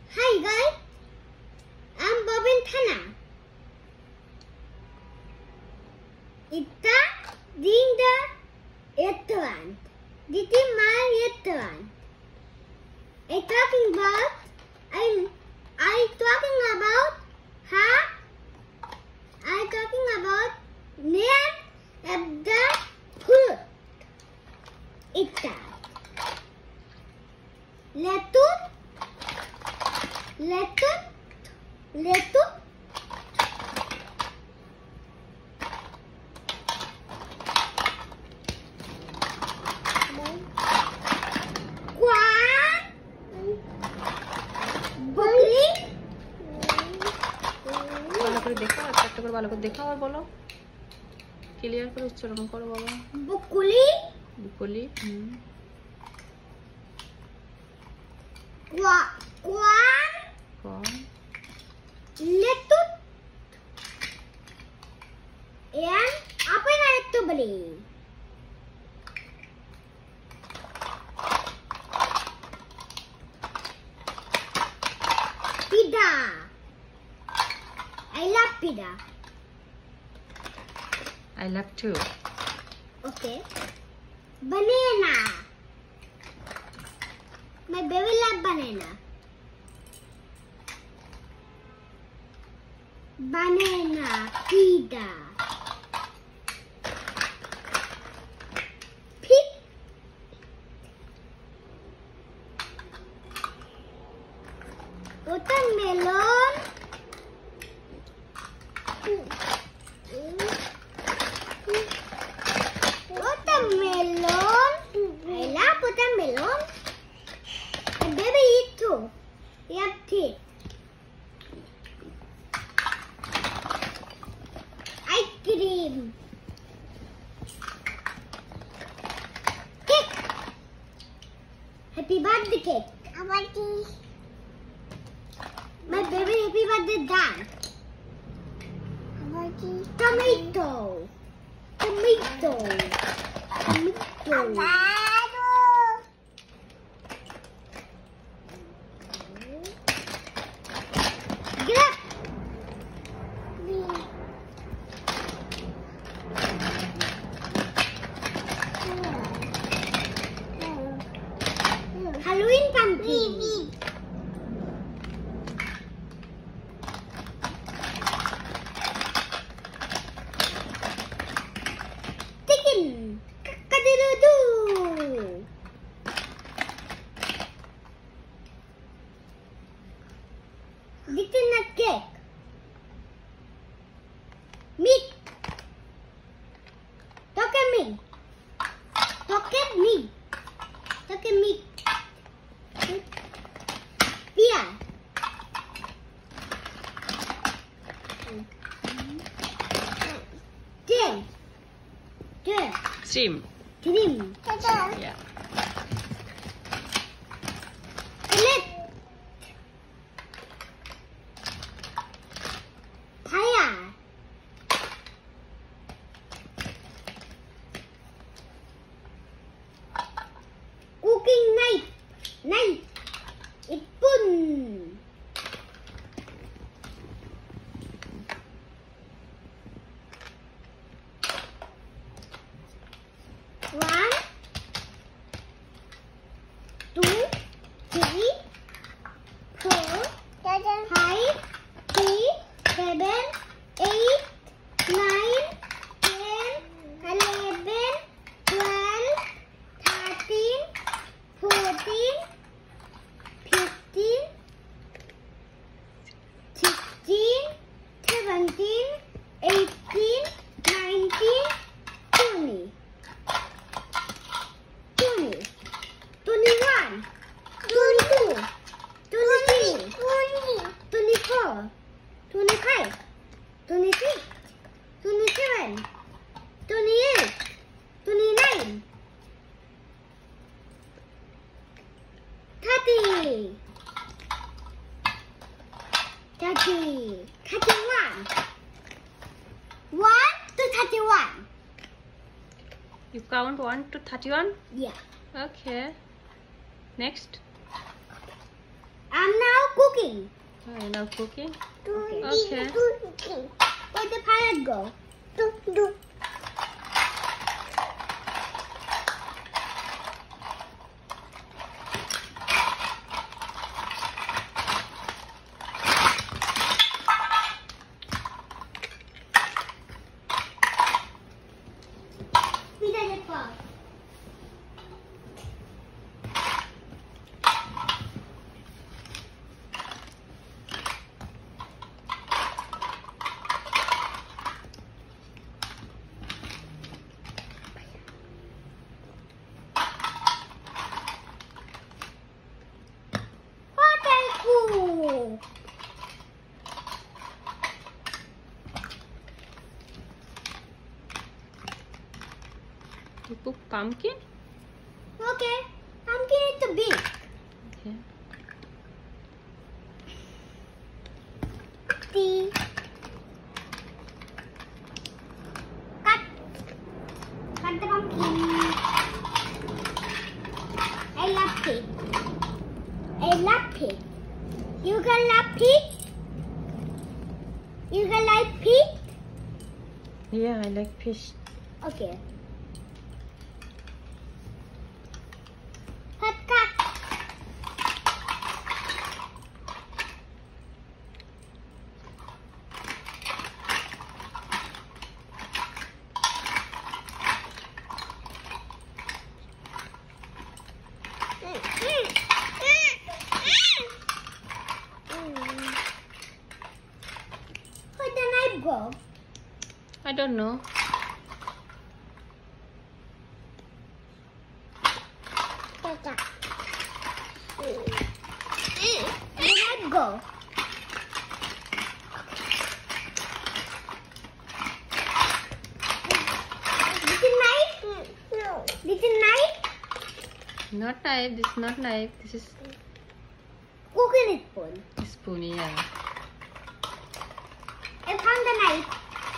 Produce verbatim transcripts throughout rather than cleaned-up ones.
Hi guys, I'm Bobin Thana. It's doing the eighth one. This is my eighth one. I'm talking about I'm I talking about how I talking about name of the fruit. It's lettuce, lettuce, lettuce. ভালো করে দেখো একটা একটা করে ভালো করে দেখো আর বলো ক্লিয়ার করে উচ্চারণ করো বাবা বকুলি বকুলি হুম কোয়া কোয়ান কোন lettuce and apa yang itu beli pida. I love pida. I love too. Okay. Banana. My baby love banana. Banana. Pida. Pig. Watermelon. Watermelon. I love watermelon. My baby eat too. He have teeth. Ice cream. Cake. Happy birthday cake. Happy. My baby happy birthday dance. Tomato. Tomato. Tomato. Grab. Halloween pumpkin. Chicken. Kakadudu. This is not cake. Meat. Talk at me. Talk at me. Talk at me. Pia. Ten. Ten. Stream. Cream. Yeah. Plate. Fire. Cooking knife. Knife. Spoon. One, two, three, four, five, six, seven, eight, nine, ten, eleven, twelve, thirteen, fourteen, fifteen, sixteen, seventeen, eighteen, nineteen, twenty. Twenty, twenty-one, twenty-two, twenty-three, twenty-four, twenty-five, twenty-six, twenty-seven, twenty-eight, twenty-nine, thirty, thirty, thirty-one, one to thirty-one. You count one to thirty-one? Yeah. Okay. Next. I'm now cooking. cooking. Oh, you're now cooking? Okay. Okay. Where the parrot go? Do, do. We did it first. Ooh. You put pumpkin? Okay, pumpkin is too big. Okay. The cut, cut the pumpkin. I love it. I love it. You can love it. You can like it. Yeah, I like fish. Okay. Cut, cut. Where'd the knife go? I don't know. Where'd the knife go? This is knife? No. This is knife? Not knife. This is not knife. This is Coconut spoon. spoon. Yeah. I found the knife.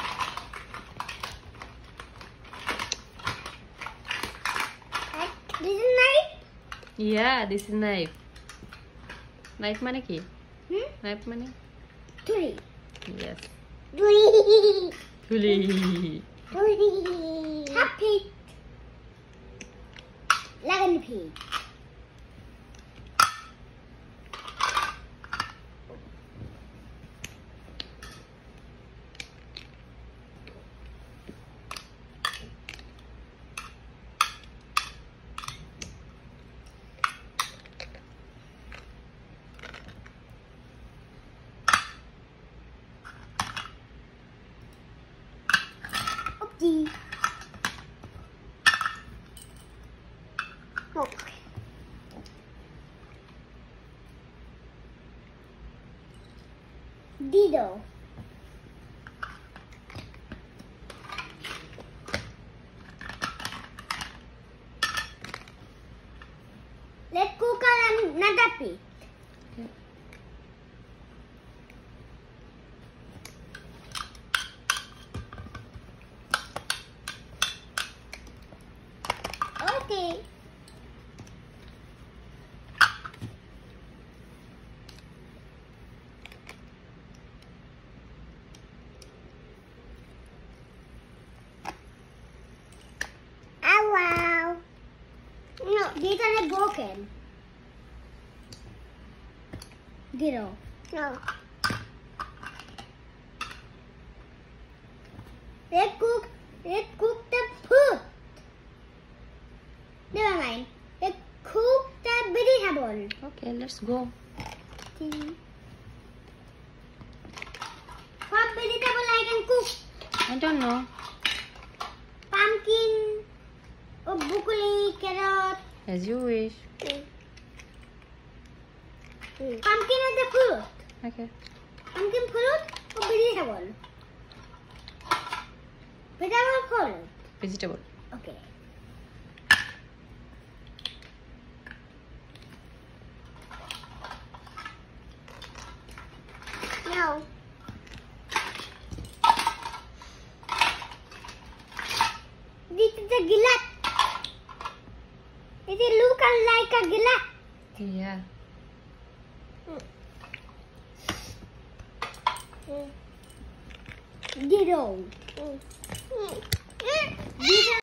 This is knife? Yeah, this is knife. Knife মানে কি? Hmm? Knife মানে? Three. Yes. Three. Tuli. Three. Happy. Lagan pig. Oopsie. Okay. Dido. Let's cook another pig. Okay. Okay. Oh wow. No, these are broken. Ditto. No. Let's cook. Let's cook the food. Never mind. Let's cook the vegetable. Okay, let's go. What vegetable I can cook? I don't know. Pumpkin, or broccoli, carrot. As you wish. Pumpkin is the fruit. Okay. Pumpkin fruit or vegetable? Vegetable fruit. Vegetable. Okay. No. This is a gillet. It look like a gillet. Yeah. Zero. Zero.